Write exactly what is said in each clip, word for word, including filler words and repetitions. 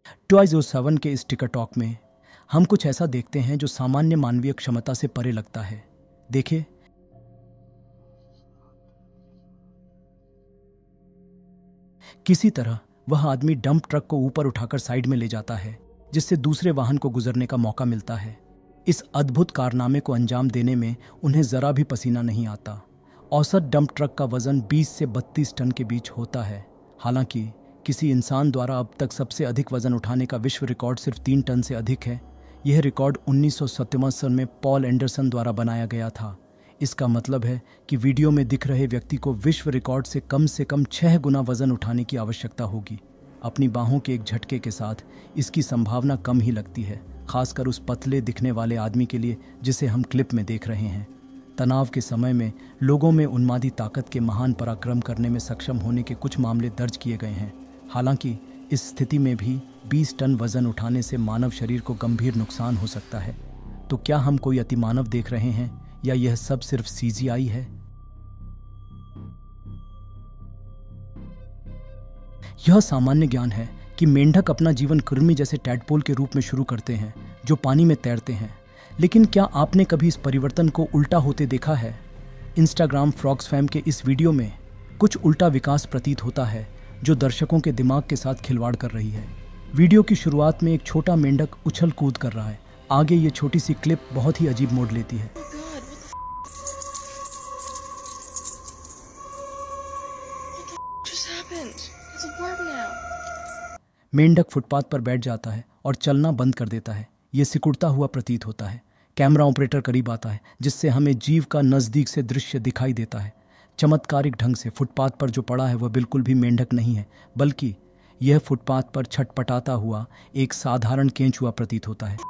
Twice O seven के इस टिकर टॉक में हम कुछ ऐसा देखते हैं जो सामान्य मानवीय क्षमता से परे लगता है। देखिए, किसी तरह वह आदमी डंप ट्रक को ऊपर उठाकर साइड में ले जाता है, जिससे दूसरे वाहन को गुजरने का मौका मिलता है। इस अद्भुत कारनामे को अंजाम देने में उन्हें जरा भी पसीना नहीं आता। औसत डंप ट्रक का वजन बीस से बत्तीस टन के बीच होता है। हालांकि किसी इंसान द्वारा अब तक सबसे अधिक वजन उठाने का विश्व रिकॉर्ड सिर्फ तीन टन से अधिक है। यह रिकॉर्ड उन्नीस सौ सत्तावन में पॉल एंडरसन द्वारा बनाया गया था। इसका मतलब है कि वीडियो में दिख रहे व्यक्ति को विश्व रिकॉर्ड से कम से कम छह गुना वजन उठाने की आवश्यकता होगी। अपनी बाहों के एक झटके के साथ इसकी संभावना कम ही लगती है, खासकर उस पतले दिखने वाले आदमी के लिए जिसे हम क्लिप में देख रहे हैं। तनाव के समय में लोगों में उन्मादी ताकत के महान पराक्रम करने में सक्षम होने के कुछ मामले दर्ज किए गए हैं। हालांकि इस स्थिति में भी बीस टन वजन उठाने से मानव शरीर को गंभीर नुकसान हो सकता है। तो क्या हम कोई अतिमानव देख रहे हैं या यह सब सिर्फ सीजीआई है? यह सामान्य ज्ञान है कि मेंढक अपना जीवन कृमि जैसे टैडपोल के रूप में शुरू करते हैं जो पानी में तैरते हैं। लेकिन क्या आपने कभी इस परिवर्तन को उल्टा होते देखा है? इंस्टाग्राम फ्रॉग्स फैम के इस वीडियो में कुछ उल्टा विकास प्रतीत होता है जो दर्शकों के दिमाग के साथ खिलवाड़ कर रही है। वीडियो की शुरुआत में एक छोटा मेंढक उछल कूद कर रहा है। आगे ये छोटी सी क्लिप बहुत ही अजीब मोड़ लेती है। मेंढक फुटपाथ पर बैठ जाता है और चलना बंद कर देता है। ये सिकुड़ता हुआ प्रतीत होता है। कैमरा ऑपरेटर करीब आता है जिससे हमें जीव का नज़दीक से दृश्य दिखाई देता है। चमत्कारिक ढंग से फुटपाथ पर जो पड़ा है वह बिल्कुल भी मेंढक नहीं है, बल्कि यह फुटपाथ पर छटपटाता हुआ एक साधारण केंचुआ प्रतीत होता है।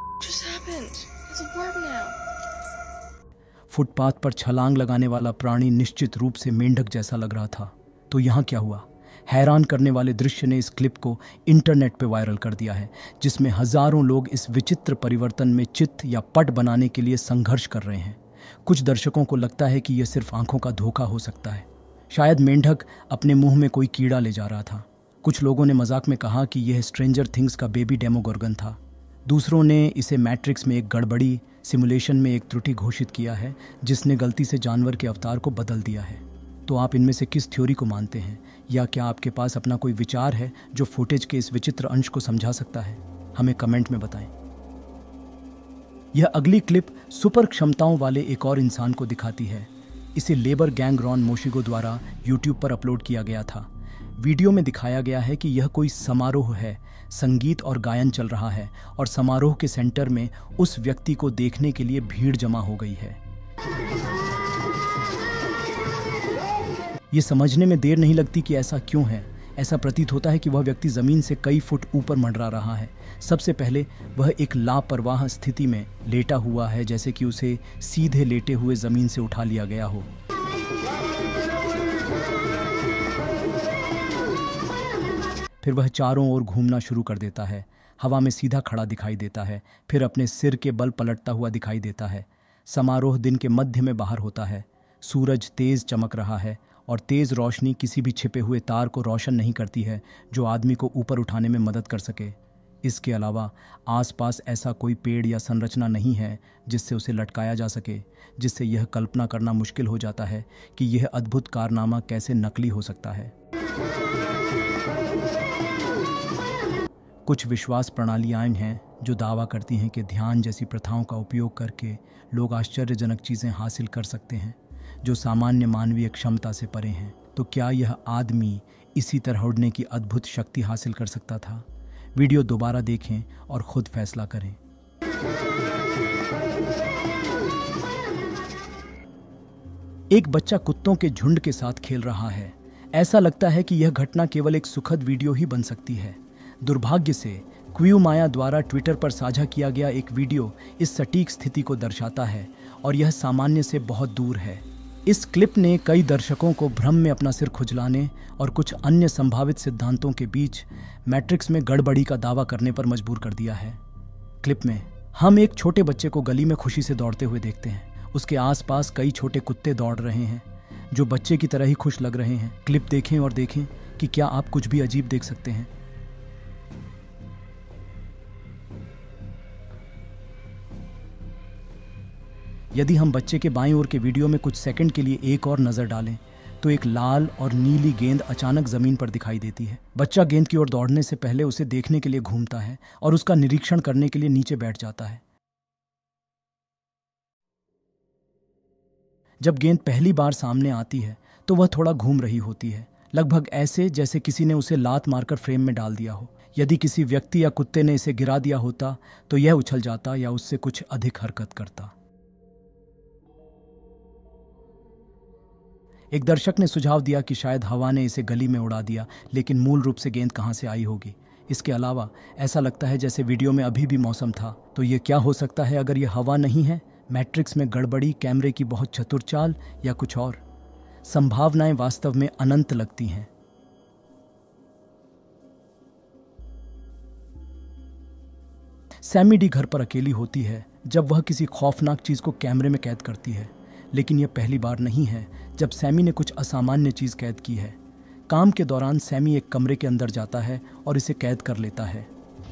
फुटपाथ पर छलांग लगाने वाला प्राणी निश्चित रूप से मेंढक जैसा लग रहा था। तो यहाँ क्या हुआ? हैरान करने वाले दृश्य ने इस क्लिप को इंटरनेट पे वायरल कर दिया है, जिसमें हजारों लोग इस विचित्र परिवर्तन में चित्र या पट बनाने के लिए संघर्ष कर रहे हैं। कुछ दर्शकों को लगता है कि यह सिर्फ आंखों का धोखा हो सकता है। शायद मेंढक अपने मुंह में कोई कीड़ा ले जा रहा था। कुछ लोगों ने मजाक में कहा कि यह स्ट्रेंजर थिंग्स का बेबी डेमोगोर्गन था। दूसरों ने इसे मैट्रिक्स में एक गड़बड़ी सिमुलेशन में एक त्रुटि घोषित किया है, जिसने गलती से जानवर के अवतार को बदल दिया है। तो आप इनमें से किस थ्योरी को मानते हैं, या क्या आपके पास अपना कोई विचार है जो फुटेज के इस विचित्र अंश को समझा सकता है? हमें कमेंट में बताएं। यह अगली क्लिप सुपर क्षमताओं वाले एक और इंसान को दिखाती है। इसे लेबर गैंग रॉन मोशिगो द्वारा यूट्यूब पर अपलोड किया गया था। वीडियो में दिखाया गया है कि यह कोई समारोह है। संगीत और गायन चल रहा है और समारोह के सेंटर में उस व्यक्ति को देखने के लिए भीड़ जमा हो गई है। ये समझने में देर नहीं लगती कि ऐसा क्यों है। ऐसा प्रतीत होता है कि वह व्यक्ति जमीन से कई फुट ऊपर मंडरा रहा है। सबसे पहले वह एक लापरवाह स्थिति में लेटा हुआ है, जैसे कि उसे सीधे लेटे हुए जमीन से उठा लिया गया हो। फिर वह चारों ओर घूमना शुरू कर देता है। हवा में सीधा खड़ा दिखाई देता है, फिर अपने सिर के बल पलटता हुआ दिखाई देता है। समारोह दिन के मध्य में बाहर होता है। सूरज तेज चमक रहा है और तेज रोशनी किसी भी छिपे हुए तार को रोशन नहीं करती है जो आदमी को ऊपर उठाने में मदद कर सके। इसके अलावा आसपास ऐसा कोई पेड़ या संरचना नहीं है जिससे उसे लटकाया जा सके, जिससे यह कल्पना करना मुश्किल हो जाता है कि यह अद्भुत कारनामा कैसे नकली हो सकता है। कुछ विश्वास प्रणालियाँ हैं जो दावा करती हैं कि ध्यान जैसी प्रथाओं का उपयोग करके लोग आश्चर्यजनक चीज़ें हासिल कर सकते हैं जो सामान्य मानवीय क्षमता से परे हैं। तो क्या यह आदमी इसी तरह उड़ने की अद्भुत शक्ति हासिल कर सकता था? वीडियो दोबारा देखें और खुद फैसला करें। एक बच्चा कुत्तों के झुंड के साथ खेल रहा है। ऐसा लगता है कि यह घटना केवल एक सुखद वीडियो ही बन सकती है। दुर्भाग्य से क्वियो माया द्वारा ट्विटर पर साझा किया गया एक वीडियो इस सटीक स्थिति को दर्शाता है और यह सामान्य से बहुत दूर है। इस क्लिप ने कई दर्शकों को भ्रम में अपना सिर खुजलाने और कुछ अन्य संभावित सिद्धांतों के बीच मैट्रिक्स में गड़बड़ी का दावा करने पर मजबूर कर दिया है। क्लिप में हम एक छोटे बच्चे को गली में खुशी से दौड़ते हुए देखते हैं। उसके आसपास कई छोटे कुत्ते दौड़ रहे हैं जो बच्चे की तरह ही खुश लग रहे हैं। क्लिप देखें और देखें कि क्या आप कुछ भी अजीब देख सकते हैं। यदि हम बच्चे के बाईं ओर के वीडियो में कुछ सेकंड के लिए एक और नज़र डालें तो एक लाल और नीली गेंद अचानक ज़मीन पर दिखाई देती है। बच्चा गेंद की ओर दौड़ने से पहले उसे देखने के लिए घूमता है और उसका निरीक्षण करने के लिए नीचे बैठ जाता है। जब गेंद पहली बार सामने आती है तो वह थोड़ा घूम रही होती है, लगभग ऐसे जैसे किसी ने उसे लात मारकर फ्रेम में डाल दिया हो। यदि किसी व्यक्ति या कुत्ते ने इसे गिरा दिया होता तो यह उछल जाता या उससे कुछ अधिक हरकत करता। एक दर्शक ने सुझाव दिया कि शायद हवा ने इसे गली में उड़ा दिया, लेकिन मूल रूप से गेंद कहां से आई होगी। इसके अलावा ऐसा लगता है जैसे वीडियो में अभी भी मौसम था। तो ये क्या हो सकता है अगर यह हवा नहीं है, मैट्रिक्स में गड़बड़ी, कैमरे की बहुत चतुर चाल या कुछ और? संभावनाएं वास्तव में अनंत लगती हैं। सैमी डी घर पर अकेली होती है जब वह किसी खौफनाक चीज को कैमरे में कैद करती है, लेकिन यह पहली बार नहीं है जब सैमी ने कुछ असामान्य चीज कैद की है। काम के दौरान सैमी एक कमरे के अंदर जाता है और इसे कैद कर लेता है।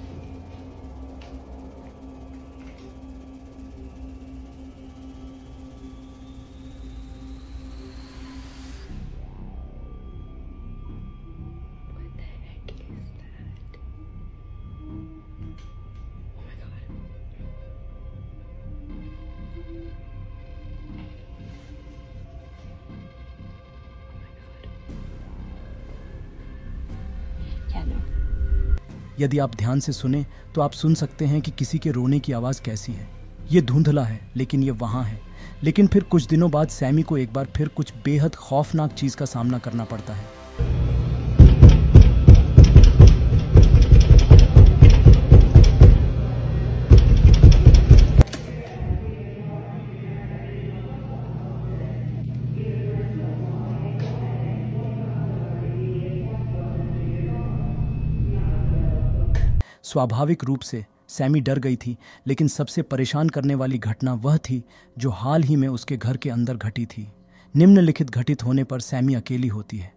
यदि आप ध्यान से सुने तो आप सुन सकते हैं कि किसी के रोने की आवाज़ कैसी है। ये धुंधला है लेकिन ये वहाँ है। लेकिन फिर कुछ दिनों बाद सैमी को एक बार फिर कुछ बेहद खौफनाक चीज़ का सामना करना पड़ता है। स्वाभाविक रूप से सैमी डर गई थी, लेकिन सबसे परेशान करने वाली घटना वह थी जो हाल ही में उसके घर के अंदर घटी थी। निम्नलिखित घटित होने पर सैमी अकेली होती है।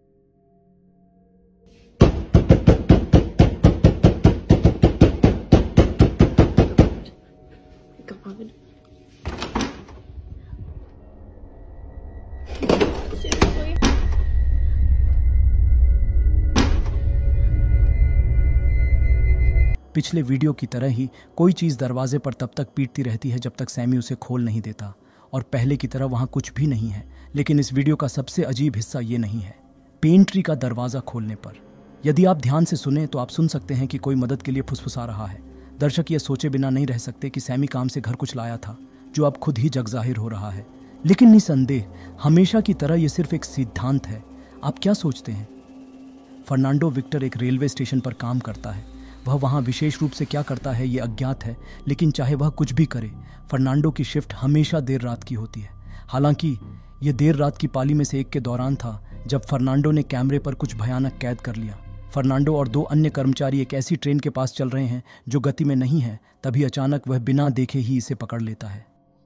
पिछले वीडियो की तरह ही कोई चीज़ दरवाजे पर तब तक पीटती रहती है जब तक सैमी उसे खोल नहीं देता, और पहले की तरह वहाँ कुछ भी नहीं है। लेकिन इस वीडियो का सबसे अजीब हिस्सा ये नहीं है, पेंट्री का दरवाज़ा खोलने पर। यदि आप ध्यान से सुने तो आप सुन सकते हैं कि कोई मदद के लिए फुसफुसा रहा है। दर्शक ये सोचे बिना नहीं रह सकते कि सैमी काम से घर कुछ लाया था जो अब खुद ही जग जाहिर हो रहा है। लेकिन निसंदेह हमेशा की तरह ये सिर्फ एक सिद्धांत है। आप क्या सोचते हैं? फर्नांडो विक्टर एक रेलवे स्टेशन पर काम करता है। वह वहाँ विशेष रूप से क्या करता है ये अज्ञात है, लेकिन चाहे वह कुछ भी करे, फर्नांडो की शिफ्ट हमेशा देर रात की होती है। हालांकि ये देर रात की पाली में से एक के दौरान था जब फर्नांडो ने कैमरे पर कुछ भयानक कैद कर लिया। फर्नांडो और दो अन्य कर्मचारी एक ऐसी ट्रेन के पास चल रहे हैं जो गति में नहीं है। तभी अचानक वह बिना देखे ही इसे पकड़ लेता है।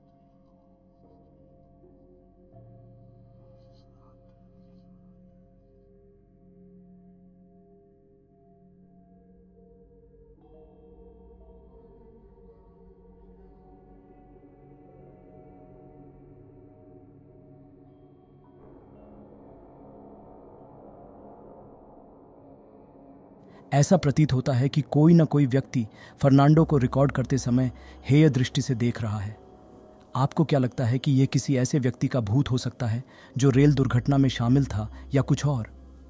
ऐसा प्रतीत होता है कि कोई न कोई व्यक्ति फर्नांडो को रिकॉर्ड करते समय हेय दृष्टि से देख रहा है। आपको क्या लगता है कि यह किसी ऐसे व्यक्ति का भूत हो सकता है जो रेल दुर्घटना में शामिल था, या कुछ और?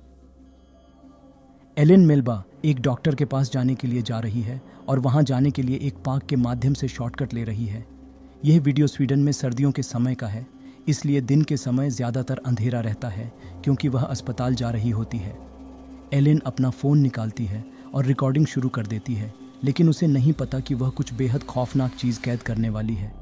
एलेन मेल्बा एक डॉक्टर के पास जाने के लिए जा रही है और वहां जाने के लिए एक पार्क के माध्यम से शॉर्टकट ले रही है। यह वीडियो स्वीडन में सर्दियों के समय का है, इसलिए दिन के समय ज़्यादातर अंधेरा रहता है क्योंकि वह अस्पताल जा रही होती है। एलेन अपना फ़ोन निकालती है और रिकॉर्डिंग शुरू कर देती है, लेकिन उसे नहीं पता कि वह कुछ बेहद खौफनाक चीज़ कैद करने वाली है।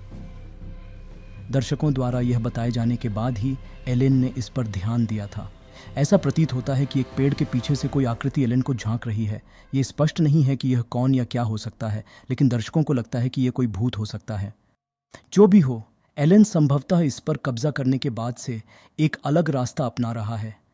दर्शकों द्वारा यह बताए जाने के बाद ही एलेन ने इस पर ध्यान दिया था। ऐसा प्रतीत होता है कि एक पेड़ के पीछे से कोई आकृति एलन को झांक रही है। ये स्पष्ट नहीं है कि यह कौन या क्या हो सकता है, लेकिन दर्शकों को लगता है कि यह कोई भूत हो सकता है। जो भी हो, एलन संभवतः इस पर कब्जा करने के बाद से एक अलग रास्ता अपना रहा है।